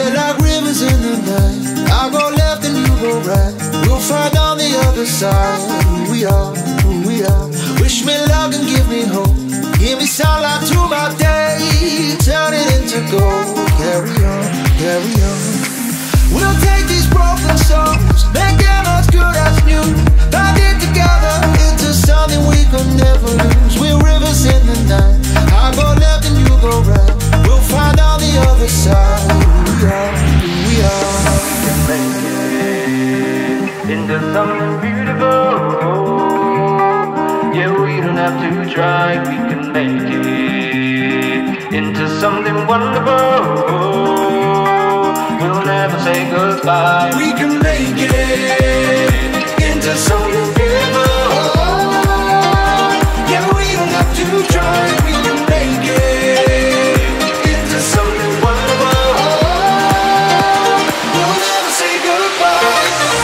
We're like rivers in the night. I go left and you go right. We'll find on the other side who we are, who we are. Wish me luck and give me hope. Give me sunlight to my day, turn it into gold. Carry on, carry on. We'll take these broken songs, make them as good as new. Bind it together into something we could never lose. We're rivers in the night. I go left and you go right. We'll find on the other side who we are, who we are. We can make it into something beautiful. Yeah, we don't have to try. We can make it into something wonderful. We'll never say goodbye. We can make it into something beautiful. Yeah, we don't have to try. We can make it into something wonderful. We'll never say goodbye.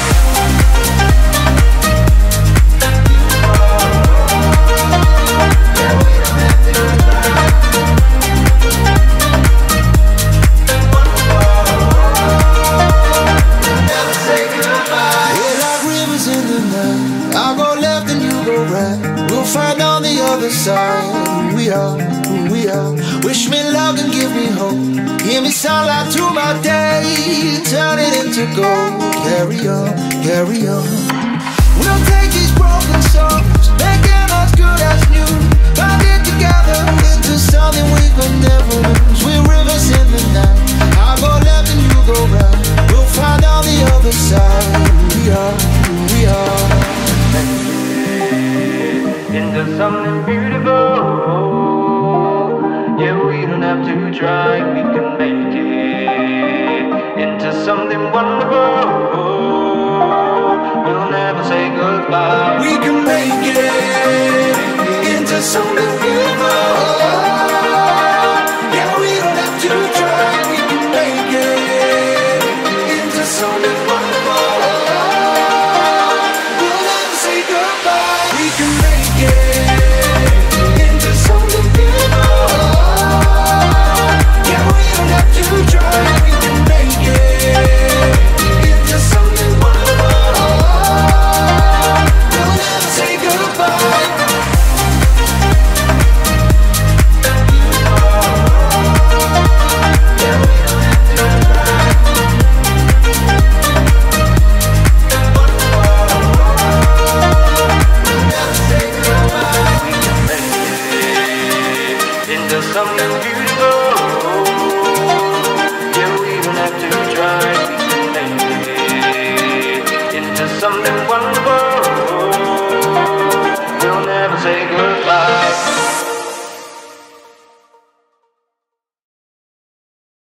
Find on the other side who we are, who we are. Wish me luck and give me hope. Give me sunlight to my day, turn it into gold. Carry on, carry on. We'll take these broken songs, make them as good as new. Bind it together into something we could never lose. We're rivers in the night. I go left and you go right. We'll find on the other side who we are, who we are. Into something beautiful. Yeah, we don't have to try. We can make it into something wonderful. We'll never say goodbye. We can make it into something